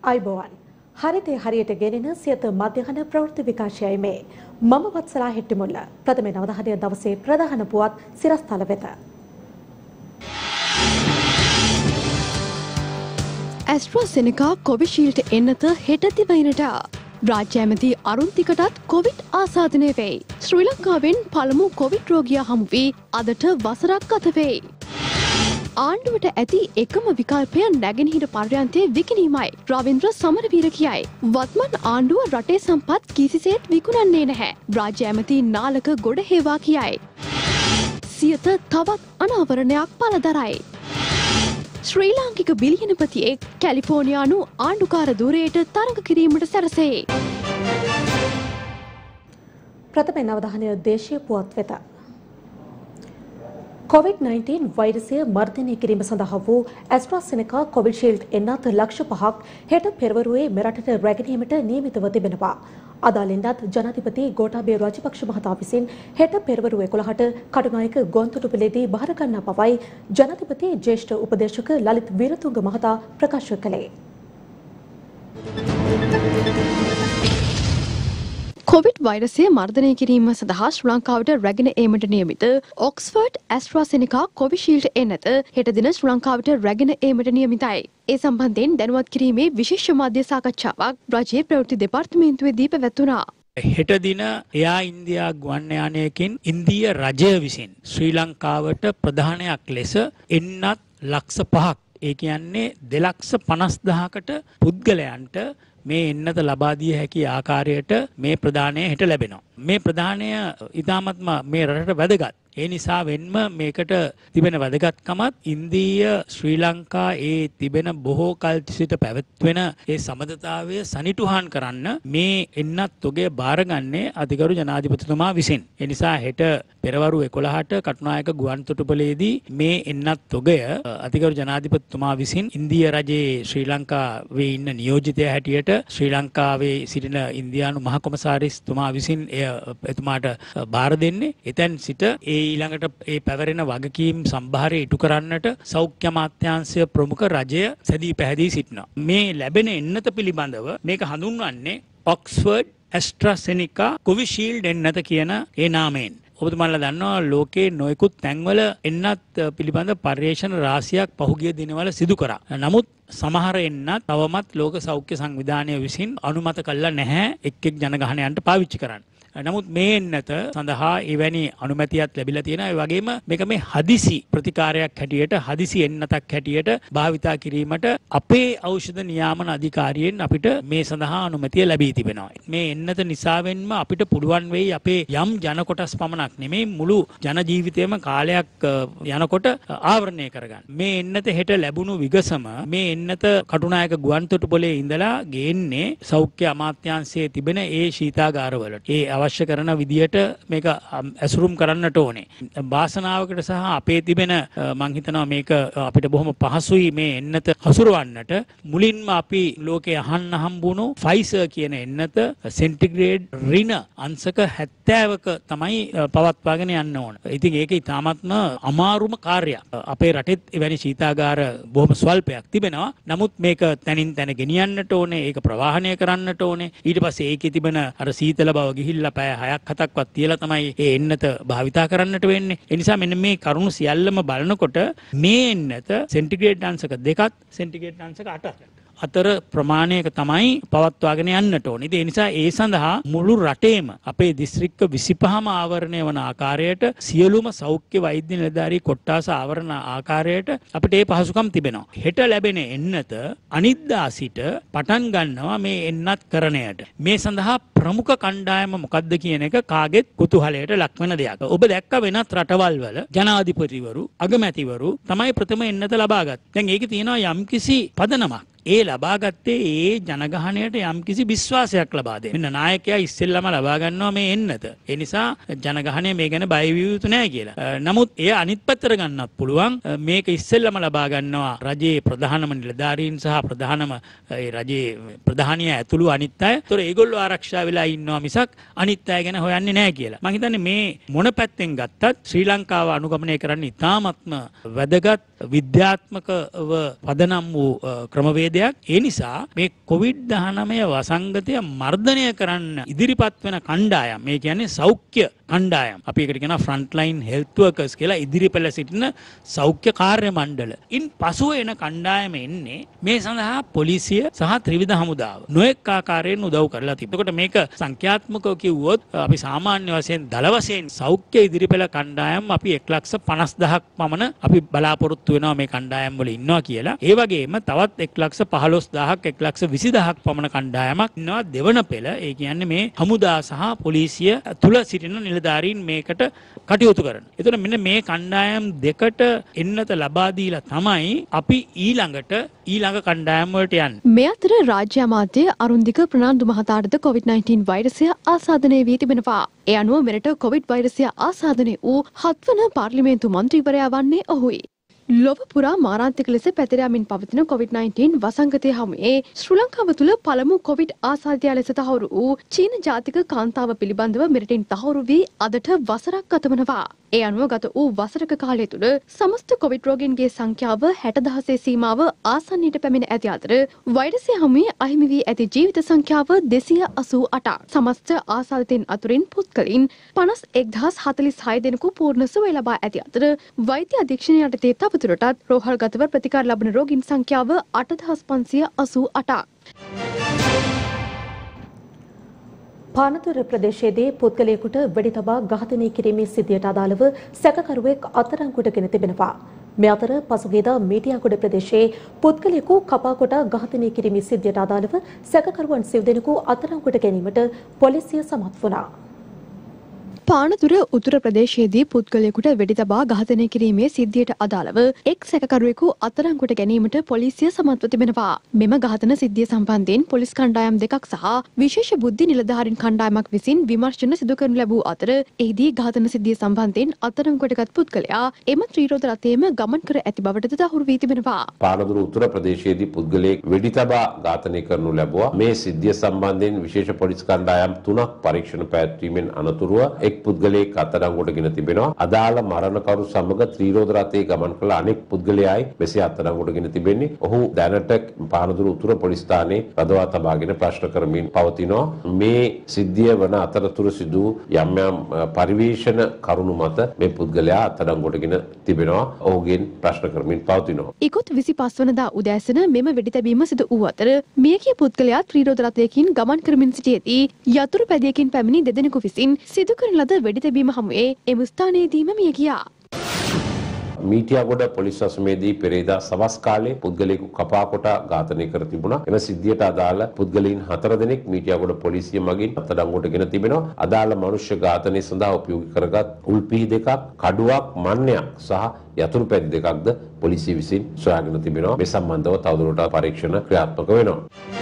අයිබෝවන් හරිතේ හරියට ගෙනෙන සියත මධ්‍යහන ප්‍රවෘත්ති විකාශයයි මේ මම වත්සලා හෙට්ටිමුල්ල ප්‍රථම නවදහනය දවසේ ප්‍රධාන පුවත් සිරස්තල වෙත ඇස්ට්‍රාසෙනෙකා කොවිෂීල්ඩ් එන්නත හෙට දිවයිනට රාජ්‍ය ඇමති අරුන්තිකටත් කොවිඩ් ආසාදනය වෙයි. ශ්‍රී ලංකාවෙන් පළමු කොවිඩ් රෝගියා හමු වී අදට වසරක් ගත වෙයි. ආණ්ඩුවට ඇති එකම විකල්පය නැගෙනහිර පර්යන්තයේ විකිණීමයි. රවීන්ද්‍ර සමරවීර කියයි. වත්මන් ආණ්ඩුව රටේ සම්පත් කිසිසේත් විකුණන්නේ නැහැ. රාජ්‍ය ඇමති නාලක ගොඩහේවා කියයි. සියත තවත් අනාවරණයක් පළදරයි. ශ්‍රී ලාංකික බිලියනපතියෙක් කැලිෆෝනියානු ආණ්ඩුකාර ධුරයට තරඟ කිරීමට සැරසේ. ප්‍රථම නවධානය දේශීය පුවත් වෙත. COVID-19 වෛරසය මර්ධනය කිරීම සඳහා වූ ඇස්ට්‍රාසෙනෙකා කොවිෂීල්ඩ් එන්නත ලක්ෂ 5ක් හෙට පෙරවරුවේ මෙරටට රැගෙනීමට නියමිතව තිබෙනවා. අදාළින්වත් ජනාධිපති ගෝඨාභය රාජපක්ෂ මහතා විසින් හෙට පෙරවරු 11ට කටුනායක ගොන්තොටුපළේදී බහර ගන්නා බවයි ජනාධිපති ජ්‍යෙෂ්ඨ උපදේශක ලලිත් වීරතුංග මහතා ප්‍රකාශ කළේ. කොවිඩ් වෛරසය මර්ධනය කිරීම සඳහා ශ්‍රී ලංකාවට රැගෙන ඒමට නියමිත ඔක්ස්ෆර්ඩ් ඇස්ට්‍රාසෙනෙකා කොවිෂීල්ඩ් එන්නත හෙට දින ශ්‍රී ලංකාවට රැගෙන ඒමට නියමිතයි. ඒ සම්බන්ධයෙන් දැනුවත් කිරීමේ විශේෂ මාධ්‍ය සාකච්ඡාවක් රජයේ ප්‍රවෘත්ති දෙපාර්තමේන්තුවේදී පැවැත්වුණා. හෙට දින එයා ඉන්දියා ගුවන් යානයකින් ඉන්දීය රජය විසින් ශ්‍රී ලංකාවට ප්‍රධානයක් ලෙස එන්නත් ලක්ෂ 5ක් ඒ කියන්නේ 2,50,000කට පුද්ගලයන්ට මේ එන්නත ලබා දිය හැකි ආකාරයට මේ ප්‍රදානය හෙට ලැබෙනවා. මේ ප්‍රදානය ඉතාමත්ම මේ රටට වැදගත්. ඒ නිසා වෙන්ම මේකට තිබෙන වැදගත්කමත් ඉන්දීය ශ්‍රී ලංකා ඒ තිබෙන බොහෝ කල් සිට පැවැත්වෙන ඒ සමගතාවය සනිටුහන් කරන්න මේ එන්නත් තොගය බාරගන්නේ අධිකරු ජනාධිපතිතුමා විසින්. ඒ නිසා හෙට පෙරවරු 11ට කටුනායක ගුවන්තොටුපළේදී මේ එන්නත් තොගය අධිකරු ජනාධිපතිතුමා විසින් ඉන්දීය රජයේ ශ්‍රී ලංකාවේ ඉන්න නියෝජිතයා හැටියට ශ්‍රී ලංකාවේ සිටින ඉන්දියානු මහ කොමසාරිස්තුමා විසින් එතුමාට බාර දෙන්නේ. එතෙන් සිට ඒ ඊළඟට ඒ පැවරෙන වගකීම් සම්භාරය ඉටු කරන්නට සෞඛ්‍ය අමාත්‍යාංශය ප්‍රමුඛ රජය සැදී පැහැදී සිටිනවා. මේ ලැබෙන එන්නත පිළිබඳව මේක හඳුන්වන්නේ ඔක්ස්ෆර්ඩ් ඇස්ට්‍රාසෙනිකා කොවිෂීල්ඩ් එන්නත කියන ඒ නාමයෙන්. ඔබතුමාලා දන්නවා ලෝකේ නොයෙකුත් තැන්වල එන්නත් පිළිබඳ පර්යේෂණ රාශියක් පහුගිය දිනවල සිදු කරා. නමුත් සමහර එන්නත් තවමත් ලෝක සෞඛ්‍ය සංවිධානය විසින් අනුමත කළා නැහැ එක් ජනගහනයන්ට පාවිච්චි කරන්න. නමුත් මේ එන්නත සඳහා එවැනි අනුමැතියක් ලැබිලා තියෙනවා. ඒ වගේම මේක මේ හදිසි ප්‍රතිකාරයක් හැටියට හදිසි එන්නතක් හැටියට භාවිතා කිරීමට අපේ ඖෂධ නියාමන අධිකාරියෙන් අපිට මේ සඳහා අනුමැතිය ලැබී තිබෙනවා. මේ එන්නත නිසාවෙන්ම අපිට පුළුවන් වෙයි අපේ යම් ජන කොටස් පමණක් නෙමෙයි මුළු ජන ජීවිතයේම කාලයක් යනකොට ආවරණය කරගන්න. මේ එන්නත හෙට ලැබුණු විගසම මේ එන්නත කටුනායක ගුවන්තොටුපළේ ඉඳලා ගේන්නේ සෞඛ්‍ය අමාත්‍යාංශයේ තිබෙන ඒ ශීතාගාරවලට. ඒ අවශ්‍ය කරන විදියට මේක ඇසුරුම් කරන්නට ඕනේ. වාසනාවකට සහ අපේ තිබෙන මං හිතනවා මේක අපිට බොහොම පහසුයි මේ එන්නත හසුරවන්නට. මුලින්ම අපි ලෝකේ අහන්න හම්බුණු ෆයිසර් කියන එන්නත සෙන්ටිග්‍රේඩ් ඍණ අංශක 70ක තමයි පවත්වාගෙන යන්න ඕන. ඉතින් ඒක ඉතාමත්ම අමාරුම කාර්යයක්. අපේ රටෙත් එවැනි ශීතාගාර බොහොම ස්වල්පයක් තිබෙනවා. නමුත් මේක තනින් තන ගෙනියන්නට ඕනේ. ඒක ප්‍රවාහනය කරන්නට ඕනේ. ඊට පස්සේ ඒකේ තිබෙන අර සීතල බව ගිහිල්ලා පැය 6ක් 7ක්වත් තියලා තමයි ඒ එන්නත භාවිතා කරන්නට වෙන්නේ. ඒ නිසා මෙන්න මේ කරුණු සියල්ලම බලනකොට මේ එන්නත සෙන්ටිග්‍රේඩ් අංශක 2ක් සෙන්ටිග්‍රේඩ් අංශක 8ක් අතර ප්‍රමාණයක තමයි පවත්වාගෙන යන්නට ඕනේ. ඒ නිසා ඒ සඳහා මුළු රටේම අපේ දිස්ත්‍රික්ක 25ම ආවරණය වන ආකාරයට සියලුම සෞඛ්‍ය වෛද්‍ය නිලධාරී කොට්ටාස ආවරණ ආකාරයට අපිට ඒ පහසුකම් තිබෙනවා. හෙට ලැබෙන එන්නත අනිද්දා සිට පටන් ගන්නවා මේ එන්නත් කරණයට. මේ සඳහා ප්‍රමුඛ කණ්ඩායම මොකක්ද කියන එක කාගෙත් කුතුහලයට ලක්වන දෙයක්. ඔබ දැක්ක වෙනත් රටවල් වල ජනාධිපතිවරු අගමැතිවරු තමයි ප්‍රථම එන්නත ලබාගත්. දැන් ඒකේ තියෙනවා යම්කිසි පදනමක්. ඒ ලබාගත්තේ ඒ ජනගහණයට යම්කිසි විශ්වාසයක් ලබා දෙන්න. මෙන්න නායකයා ඉස්සෙල්ලාම ලබා ගන්නවා මේ එන්නත. ඒ නිසා ජනගහණය මේ ගැන බය විය යුතු නැහැ කියලා. නමුත් එය අනිත් පැත්තට ගන්නත් පුළුවන්. මේක ඉස්සෙල්ලාම ලබා ගන්නවා රජයේ ප්‍රධානම නිලධාරීන් සහ ප්‍රධානම ඒ රජයේ ප්‍රධානිය ඇතුළු අනිත් අය. ඒතොර ඒගොල්ලෝ ආරක්ෂා වෙලා ඉන්නවා මිසක් අනිත් අය ගැන හොයන්නේ නැහැ කියලා. මම හිතන්නේ මේ මොන පැත්තෙන් ගත්තත් ශ්‍රී ලංකාව අනුගමනය කරන්න ඉතාමත්ම වැදගත් විද්‍යාත්මකව පදනම් වූ ක්‍රමවේද දෙයක්. ඒ නිසා මේ COVID-19 වසංගතය මර්ධනය කරන්න ඉදිරිපත් වෙන කණ්ඩායම්, මේ කියන්නේ සෞඛ්‍ය කණ්ඩායම්, අපි ඒකට කියනවා ෆ්‍රන්ට් ලයින් හෙල්ත් වර්කර්ස් කියලා, ඉදිරිපෙළ සිටින සෞඛ්‍ය කාර්ය මණ්ඩල. ඉන් පසුව එන කණ්ඩායම එන්නේ මේ සඳහා පොලිසිය සහ ත්‍රිවිධ හමුදාව නොඑක ආකාරයෙන් උදව් කරලා තිබෙනවා. එතකොට මේක සංඛ්‍යාත්මකව කිව්වොත් අපි සාමාන්‍ය වශයෙන් දල වශයෙන් සෞඛ්‍ය ඉදිරිපෙළ කණ්ඩායම් අපි 1,50,000ක් පමණ අපි බලාපොරොත්තු වෙනවා මේ කණ්ඩායම් වල ඉන්නවා කියලා. ඒ වගේම තවත් 1,15,000ක් 1,20,000ක් පමණ කණ්ඩායමක් ඉන්නවා දෙවන පෙළ. ඒ කියන්නේ මේ හමුදා සහ පොලිසිය තුල සිටින නිලධාරීන් මේකට කටයුතු කරන. එතකොට මෙන්න මේ කණ්ඩායම් දෙකට එන්නත ලබා දීලා තමයි අපි ඊළඟ කණ්ඩායම් වලට යන්නේ. මේ අතර රාජ්‍ය අමාත්‍ය අරුන්දික ප්‍රනාන්දු මහතාටද COVID-19 වෛරසය ආසාදනය වී තිබෙනවා. ඒ අනුව මෙරට කොවිඩ් වෛරසය ආසාදනය වූ 7 වන පාර්ලිමේන්තු මන්ත්‍රීවරයා වන්නේ ඔහුයි. ලොව පුරා මාරාන්තික ලෙස පැතිර යමින් පවතින COVID-19 වසංගතය හමුවේ ශ්‍රී ලංකාව තුළ පළමු කොවිඩ් ආසාදිතයා ලෙස තහවුරු වූ චීන ජාතික කාන්තාව පිළිබඳව මෙරටින් තහවුරු වී අදට වසරක් ගතවනවා. ඒ අනුව ගත වූ වසරක කාලය තුළ සමස්ත කොවිඩ් රෝගීන්ගේ සංඛ්‍යාව 60,000 සීමාව ආසන්නයට පැමිණ ඇති අතර වෛරසය හමුවේ අහිමි වී ඇති ජීවිත සංඛ්‍යාව 288ක්. සමස්ත ආසාදිතයින් අතුරින් පුද්ගලයන් 51,046 දෙනෙකු පූර්ණ සුවය ලබා ඇති අතර වෛද්‍ය අධීක්ෂණය යටතේ තවදුරටත් රෝහල්ගතව ප්‍රතිකාර ලබන රෝගීන් සංඛ්‍යාව 8,588ක්. පානදුර ප්‍රදේශයේදී පුද්ගලයෙකුට වෙඩි තබා ඝාතනය කිරීමේ සිද්ධියට අදාළව සැකකරුවෙක් අත්අඩංගුවටගෙන තිබෙනවා. මේ අතර පසුගියදා මීටියාගොඩ ප්‍රදේශයේ පුද්ගලයෙකු කපාකොට ඝාතනය කිරීමේ සිද්ධියට අදාළව සැකකරුවන් 9 දෙනෙකු අත්අඩංගුවට ගැනීමට පොලිසිය සමත් වුණා. පානදුර උතුර ප්‍රදේශයේදී පුද්ගලයෙකුට වෙඩි තබා ඝාතනය කිරීමේ සිද්ධියට අදාළව එක් සැකකරුවෙකු අත්අඩංගුවට ගැනීමට පොලිසිය සමත්ව තිබෙනවා. මෙම ඝාතන සිද්ධිය සම්බන්ධයෙන් පොලිස් කණ්ඩායම් දෙකක් සහ විශේෂ බුද්ධි නිලධාරීන් කණ්ඩායමක් විසින් විමර්ශන සිදු කරනු ලැබූ අතර එහිදී ඝාතන සිද්ධිය සම්බන්ධයෙන් අත්අඩංගුවටගත් පුද්ගලයා එම ත්‍රිරෝද රථයේම ගමන් කර ඇති බවටද තහවුරු වී තිබෙනවා. පානදුර උතුර ප්‍රදේශයේදී පුද්ගලයෙක් වෙඩි තබා ඝාතනය කරනු ලැබුවා. මේ සිද්ධිය සම්බන්ධයෙන් විශේෂ පොලිස් කණ්ඩායම් 3ක් පරීක්ෂණ පැවැත්වීමෙන් අනතුරුව පුද්ගලයෙක් අත්අඩංගුවටගෙන තිබෙනවා. අදාළ මරණකරු සමග ත්‍රිරෝද රථයේ ගමන් කළ අනෙක් පුද්ගලයායි මෙසේ අත්අඩංගුවටගෙන තිබෙන්නේ. ඔහු දැනට පානදුර උතුර පොලිස් ස්ථානයේ රඳවා තබාගෙන ප්‍රශ්න කරමින් පවතිනවා. මේ සිද්ධිය වන අතරතුර සිදු යම් පරිවේෂණ කරුණු මත මේ පුද්ගලයා අත්අඩංගුවටගෙන තිබෙනවා. ඔහුගෙන් ප්‍රශ්න කරමින් පවතිනවා. ඉකුත් 25 වනදා උදෑසන මෙම වෙඩි තැබීම සිදු වූ අතර මියගිය පුද්ගලයා ත්‍රිරෝද රථයකින් ගමන් කරමින් සිටියේදී යතුරු පැදියකින් පැමිණි දෙදෙනෙකු විසින් සිදු කරන ලද වෙඩි තැබීම හමුවේ එම ස්ථානයේදීම මිය ගියා. මීටියාගොඩ පොලිස් වසමේදී පෙරේදා සවස් කාලේ පුද්ගලයෙකු කපාකොට ඝාතනය කර තිබුණා. එම සිද්ධියට අදාළ පුද්ගලයන් 4 දෙනෙක් මීටියාගොඩ පොලිසිය මගින් අත්අඩංගුවටගෙන තිබෙනවා. අදාළ මනුෂ්‍ය ඝාතනය සඳහා උපයෝගී කරගත් උල්පිහි දෙකක්, කඩුවක්, මන්නයක් සහ යතුරු පැදි දෙකක්ද පොලිසිය විසින් සොයාගෙන තිබෙනවා. මේ සම්බන්ධව තවදුරටත් පරීක්ෂණ ක්‍රියාත්මක වෙනවා.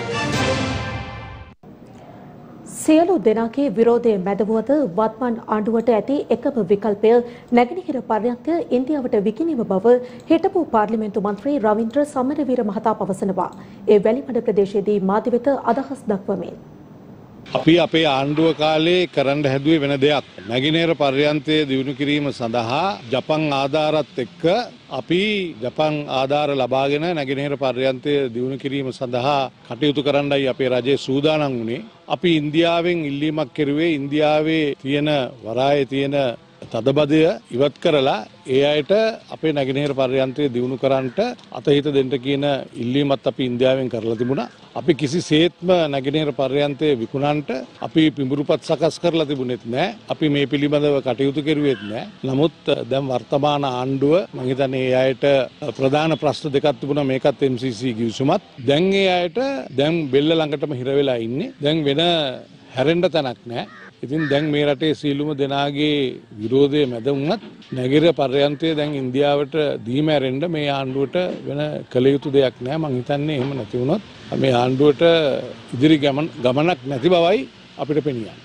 සියලු දෙනාගේ විරෝධය මැදවුවද වත්මන් ආණ්ඩුවට ඇති එකම විකල්පය නැගෙනහිර පර්යන්තය ඉන්දියාවට විකිණීම බව හිටපු පාර්ලිමේන්තු මන්ත්‍රී රවීන්ද්‍ර සමරවීර මහතා පවසනවා. ඒ වැලිමඩ ප්‍රදේශයේදී මාධ්‍ය වෙත අදහස් දක්වමින් අපි අපේ ආණ්ඩුව කාලේ කරන්න හැදුවේ වෙන දෙයක්. නැගෙනහිර පර්යන්තය දියුණු කිරීම සඳහා ජපන් ආධාරත් එක්ක අපි ජපන් ආධාර ලබාගෙන නැගෙනහිර පර්යන්තය දියුණු කිරීම සඳහා කටයුතු කරන්නයි අපේ රජය සූදානම් වුණේ. අපි ඉන්දියාවෙන් ඉල්ලීමක් කෙරුවේ ඉන්දියාවේ තියෙන වරායේ තියෙන තදබදය ඉවත් කරලා ඒ අයට අපේ නැගෙනහිර පර්යන්තය දියුණු කරන්නට අතහිත දෙන්න කියන ඉල්ලීමත් අපි ඉන්දියාවෙන් කරලා තිබුණා. අපි කිසිසේත්ම නැගෙනහිර පර්යන්තය විකුණන්නට අපි පිඹුරුපත් සකස් කරලා තිබුණෙත් නැහැ. අපි මේ පිළිබඳව කටයුතු කෙරුවෙත් නැහැ. නමුත් දැන් වර්තමාන ආණ්ඩුව මම හිතන්නේ ඒ අයට ප්‍රධාන ප්‍රශ්න දෙකක් තිබුණා. මේකත් MCC ගිවිසුමත්. දැන් ඒ අයට දැන් බෙල්ල ළඟටම හිර වෙලා ඉන්නේ. දැන් වෙන හැරෙන්න තැනක් නැහැ. ඉතින් දැන් මේ රටේ සීලුම දෙනාගේ විරෝධය මැද වුණත් නැගෙනහිර පර්යන්තය දැන් ඉන්දියාවට දීම ඇරෙන්න මේ ආණ්ඩුවට වෙන කළ යුතු දෙයක් නැහැ. මං හිතන්නේ එහෙම නැති වුණොත් මේ ආණ්ඩුවට ඉදිරි ගමනක් නැති බවයි අපිට පෙනියන්නේ.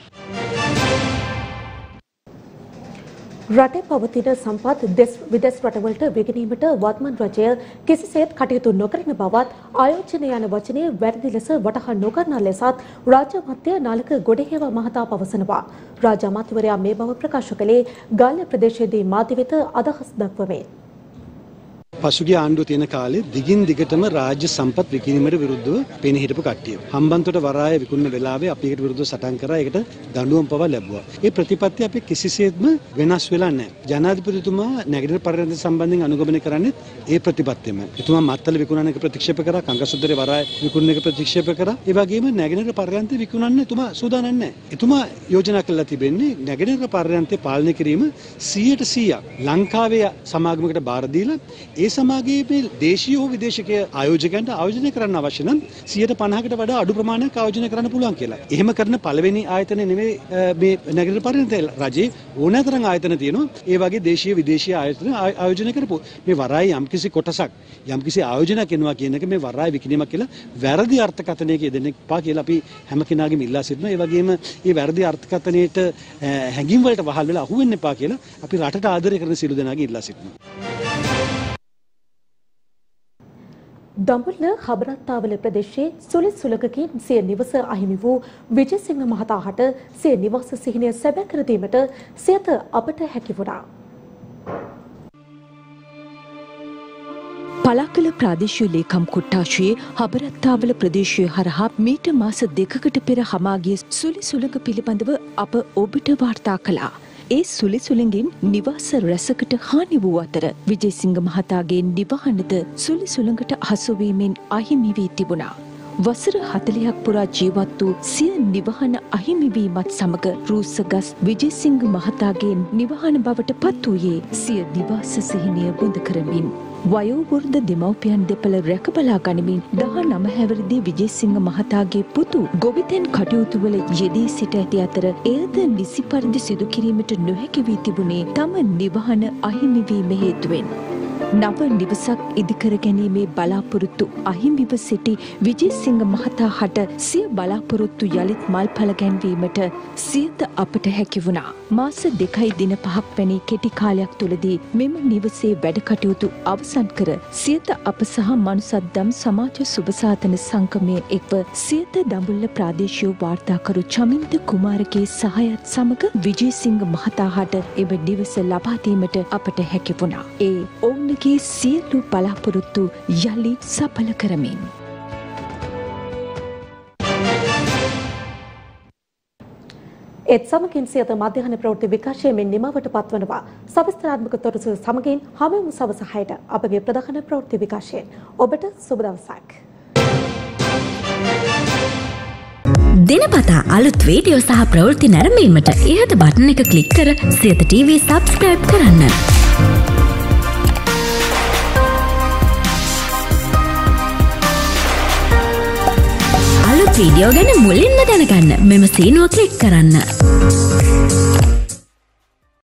රටේ පවතින සම්පත් විදේශ රටවලට විකිණීමට වත්මන් රජය කිසිසේත් කටයුතු නොකරන බවත් ආයෝජනය යන වචනය වැරදි ලෙස වටහා නොකරන ලෙසත් රාජ්‍ය අමාත්‍ය නාලක ගොඩහේවා මහතා පවසනවා. රාජ්‍ය අමාත්‍යවරයා මේ බව ප්‍රකාශ කළේ ගාල්ල ප්‍රදේශයේදී මාධ්‍ය වෙත අදහස් දක්වමින්. පසුගිය ආණ්ඩුව තියෙන කාලේ දිගින් දිගටම රාජ්‍ය සම්පත් විකිණීමට විරුද්ධව පෙනී හිටපු කට්ටිය. හම්බන්තොට වරාය විකුණන වෙලාවේ අපි ඒකට විරුද්ධව සටන් කරා. ඒකට දඬුවම් පවා ලැබුවා. ඒ ප්‍රතිපත්ති අපි කිසිසේත්ම වෙනස් වෙලා නැහැ. ජනාධිපතිතුමා නැගෙනහිර පරිරාජ්‍ය සම්බන්ධයෙන් අනුගමනය කරන්නේ ඒ ප්‍රතිපත්තියම. එතුමා මත්තල විකුණන එක ප්‍රතික්ෂේප කරා, කංගසුද්දරේ වරාය විකුණන එක ප්‍රතික්ෂේප කරා. ඒ වගේම නැගෙනහිර පරිරාජ්‍ය විකුණන්න එතුමා සූදානම් නැහැ. එතුමා යෝජනා කළා තිබෙන්නේ නැගෙනහිර පරිරාජ්‍ය පාලනය කිරීම 100% ලංකාවේ සමාගමකට බාර දීලා ඒ සමාගමේ දේශීය හෝ විදේශීය ආයෝජකයන්ට ආයෝජනය කරන්න අවශ්‍ය නම් 150කට වඩා අඩු ප්‍රමාණයක් ආයෝජනය කරන්න පුළුවන් කියලා. එහෙම කරන පළවෙනි ආයතනය නෙමෙයි මේ නැගෙනහිර පරිරාජ්‍ය රජයේ ඕනෑතරම් ආයතන තියෙනවා. ඒ වගේ දේශීය විදේශීය ආයතන ආයෝජනය කරපු මේ වරායි යම්කිසි කොටසක් යම්කිසි ආයෝජනයක් කරනවා කියන එක මේ වරායි විකිණීමක් කියලා වැරදි අර්ථකථනයක යෙදෙන්න එපා කියලා අපි හැම කෙනාගේම ඉල්ලා සිටිනවා. ඒ වගේම මේ වැරදි අර්ථකථනයට හැඟීම් වලට වහල් වෙලා අහු වෙන්න එපා කියලා අපි රටට ආදරය කරන සියලු දෙනාගේ ඉල්ලා සිටිනවා. දඹුල්ල හබරත්තාවල ප්‍රදේශයේ සුළි සුළඟකින් සිය නිවස අහිමි වූ විජේසිංහ මහතාට සිය නිවාස සිහිනය සැබෑ කර දීමට සියත අපට හැකි වුණා. පලාකල ප්‍රාදේශීය ලේකම් කොට්ටාශයේ හබරත්තාවල ප්‍රදේශය හරහා මීට මාස 2කට පෙර හමාගිය සුළි සුළඟ පිළිබඳව අප ඔබට වාර්තා කළා. ඒ සුළි සුළඟින් නිවාස රැසකට හානි වූ අතර විජේසිංහ මහතාගේ නිවහනද සුළි සුළඟට හසුවීමෙන් අහිමි වී තිබුණා. වසර 40ක් පුරා ජීවත් වූ සිය නිවහන අහිමිවීමත් සමග රූසගස් විජේසිංහ මහතාගේ නිවහන බවට පත් වූයේ සිය නිවාස සිහිනය බොඳ කරමින්. වයෝවෘද්ධ දෙමව්පියන් දෙපළ රැකබලා ගනිමින් 19 හැවිරිදි විජේසිංහ මහතාගේ පුතු ගොවිතැන් කටයුතු වල යෙදී සිට ඇති අතර එයද නිසි පරිදි සිදු කිරීමට නොහැකි වී තිබුණේ තම නිවහන අහිමි වීම හේතුවෙන්. නව නිවසක් ඉදිකර ගැනීමේ බලාපොරොත්තු අහිමිව සිටි විජේසිංහ මහතා හට සිය බලාපොරොත්තු යළිත් මල්ඵල ගැන්වීමට සියත අපට හැකි වුණා. මාස 2 දින 5ක් වැනි කෙටි කාලයක් තුළදී මෙම නිවසේ වැඩ කටයුතු අවසන් කර සියත අප සහ මනුසද්දම් සමාජ සුබසාධන සංගමයේ එක්ව සියත දඹුල්ල ප්‍රාදේශීය වාර්තාකරු චමින්ද කුමාරගේ සහයත් සමග විජේසිංහ මහතා හට එම නිවස ලබා දීමට අපට හැකි වුණා. ඒ ඔවුන්ගේ සියලු බලාපොරොත්තු යලි සඵල කරමින් ඒත් සමගින් සියත මධ්‍යහන ප්‍රවෘත්ති විකාශයෙන් නිමවට පත්වනවා. සවිස්තරාත්මක තොරතුරු සමගින් හැමෝම සවස 6ට අපගේ ප්‍රධාන ප්‍රවෘත්ති විකාශයෙන් ඔබට සුබ දවසක්. දිනපතා අලුත් වීඩියෝ සහ ප්‍රවෘත්ති නැරඹීමට ඉහත බටන් එක ක්ලික් කර සියත TV subscribe කරන්න. අලුත් වීඩියෝ ගැන මුලින්ම දැනගන්න මෙම සීනුව ක්ලික් කරන්න.